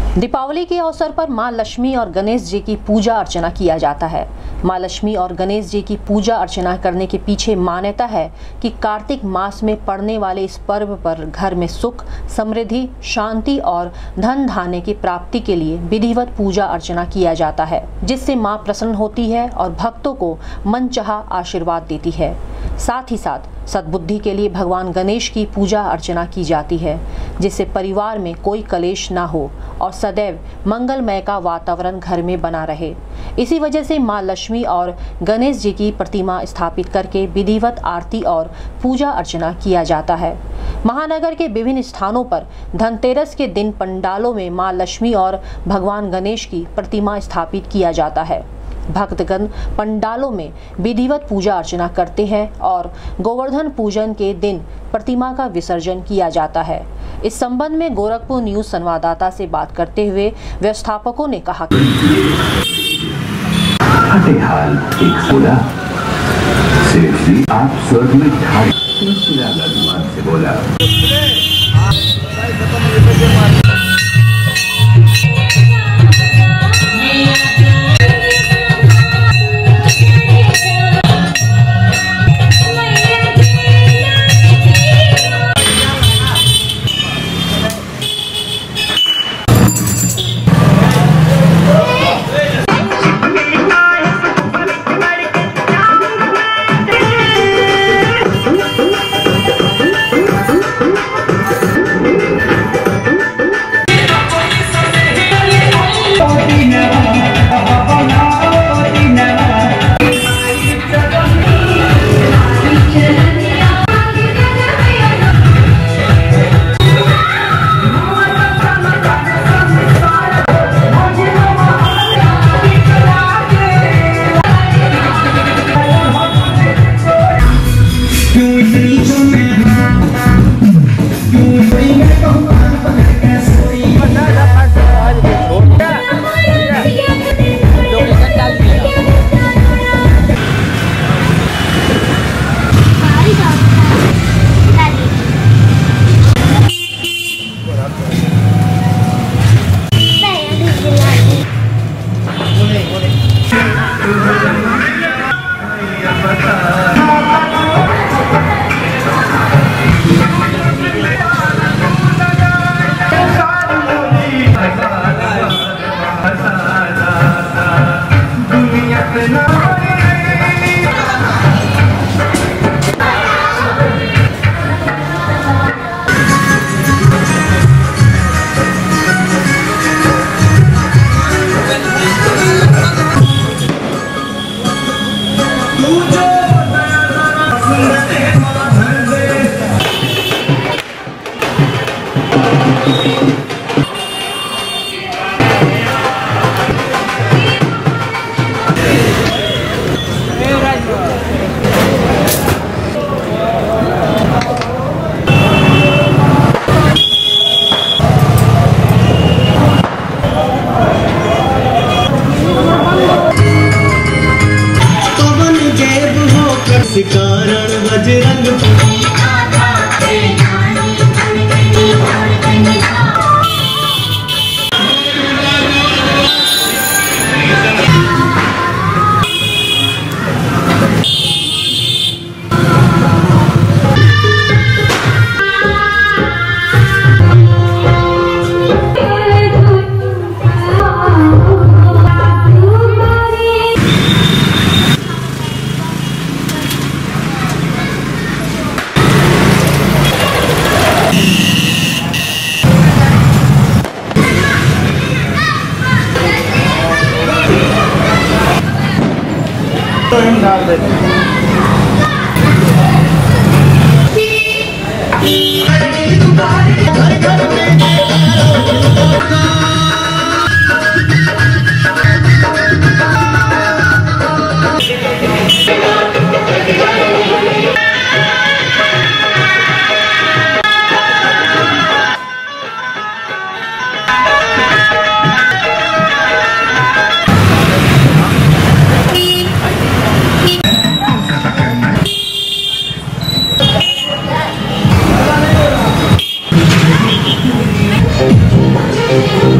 दीपावली के अवसर पर मां लक्ष्मी और गणेश जी की पूजा अर्चना किया जाता है। मां लक्ष्मी और गणेश जी की पूजा अर्चना करने के पीछे मान्यता है कि कार्तिक मास में पड़ने वाले इस पर्व पर घर में सुख, समृद्धि, शांति और धन धान्य की प्राप्ति के लिए विधिवत पूजा अर्चना किया जाता है, जिससे मां प्रसन्न होती है और भक्तों को मनचाहा आशीर्वाद देती है। साथ ही साथ सद्बुद्धि के लिए भगवान गणेश की पूजा अर्चना की जाती है, जिससे परिवार में कोई कलेश ना हो और सदैव मंगलमय का वातावरण घर में बना रहे। इसी वजह से मां लक्ष्मी और गणेश जी की प्रतिमा स्थापित करके विधिवत आरती और पूजा अर्चना किया जाता है। महानगर के विभिन्न स्थानों पर धनतेरस के दिन पंडालों में मां लक्ष्मी और भगवान गणेश की प्रतिमा स्थापित किया जाता है। भक्तगण पंडालों में विधिवत पूजा अर्चना करते हैं और गोवर्धन पूजन के दिन प्रतिमा का विसर्जन किया जाता है। इस संबंध में गोरखपुर न्यूज संवाददाता से बात करते हुए व्यवस्थापकों ने कहा कि आप स्वर्ग में से बोला। कारण बजरंग डाल देते हैं।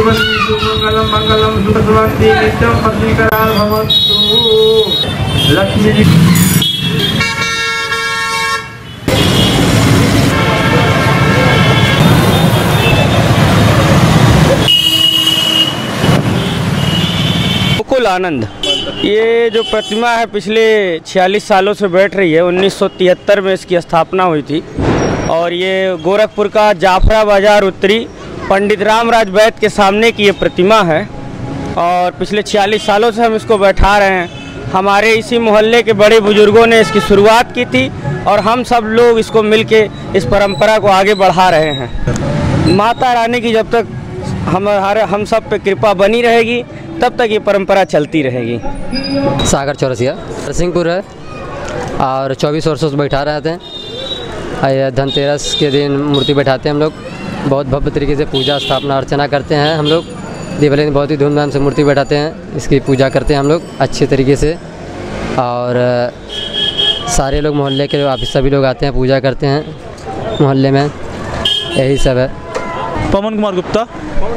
मंगलम मंगलम सुखवंती नित्यम पत्नीकराल भवन्तु। लक्ष्मी जी मुकुल आनंद, ये जो प्रतिमा है पिछले 46 सालों से बैठ रही है। 1973 में इसकी स्थापना हुई थी और ये गोरखपुर का जाफरा बाजार उत्तरी पंडित रामराज वैद्य के सामने की ये प्रतिमा है और पिछले 46 सालों से हम इसको बैठा रहे हैं। हमारे इसी मोहल्ले के बड़े बुजुर्गों ने इसकी शुरुआत की थी और हम सब लोग इसको मिलके इस परंपरा को आगे बढ़ा रहे हैं। माता रानी की जब तक हम सब पे कृपा बनी रहेगी तब तक ये परंपरा चलती रहेगी। सागर चौरसिया नरसिंहपुर है और 24 वर्षों से बैठा रहे थे। धनतेरस के दिन मूर्ति बैठाते हैं हम लोग, बहुत भव्य तरीके से पूजा स्थापना अर्चना करते हैं हम लोग। दीपावली में बहुत ही धूमधाम से मूर्ति बैठाते हैं, इसकी पूजा करते हैं हम लोग अच्छे तरीके से और सारे लोग मोहल्ले के वापिस सभी लोग आते हैं, पूजा करते हैं मोहल्ले में, यही सब है। पवन कुमार गुप्ता।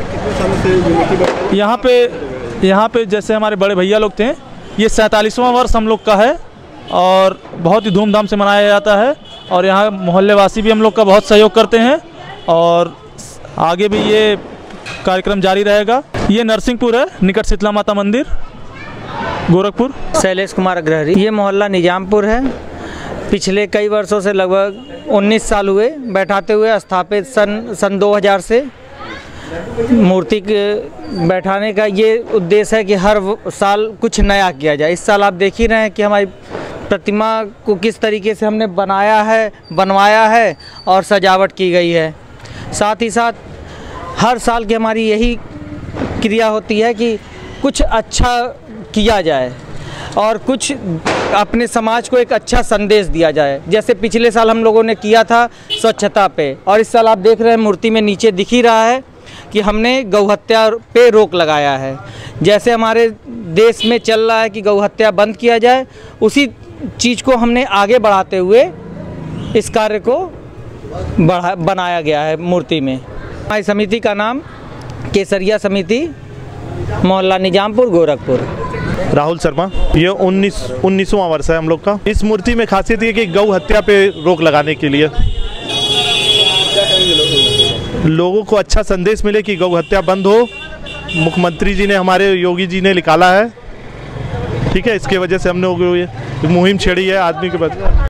यहाँ पे जैसे हमारे बड़े भैया लोग थे, ये 47वां वर्ष हम लोग का है और बहुत ही धूमधाम से मनाया जाता है और यहाँ मोहल्ले वासी भी हम लोग का बहुत सहयोग करते हैं और आगे भी ये कार्यक्रम जारी रहेगा। ये नरसिंहपुर है, निकट शीतला माता मंदिर, गोरखपुर। शैलेश कुमार अग्रहरी। ये मोहल्ला निजामपुर है। पिछले कई वर्षों से लगभग 19 साल हुए बैठाते हुए, स्थापित सन 2000 से। मूर्ति के बैठाने का ये उद्देश्य है कि हर साल कुछ नया किया जाए। इस साल आप देख ही रहे हैं कि हमारी प्रतिमा को किस तरीके से हमने बनवाया है और सजावट की गई है। साथ ही साथ हर साल की हमारी यही क्रिया होती है कि कुछ अच्छा किया जाए और कुछ अपने समाज को एक अच्छा संदेश दिया जाए। जैसे पिछले साल हम लोगों ने किया था स्वच्छता पे, और इस साल आप देख रहे हैं मूर्ति में नीचे दिख ही रहा है कि हमने गौहत्या पे रोक लगाया है। जैसे हमारे देश में चल रहा है कि गौहत्या बंद किया जाए, उसी चीज़ को हमने आगे बढ़ाते हुए इस कार्य को बनाया गया है मूर्ति में। हमारी समिति का नाम केसरिया समिति, मोहल्ला निजामपुर, गोरखपुर। राहुल शर्मा। ये 19वां वर्ष है हम लोग का। इस मूर्ति में खासियत ये कि गौ हत्या पे रोक लगाने के लिए लोगों को अच्छा संदेश मिले कि गौ हत्या बंद हो। मुख्यमंत्री जी ने, हमारे योगी जी ने निकाला है, ठीक है, इसके वजह से हमने मुहिम छेड़ी है आदमी के बदले।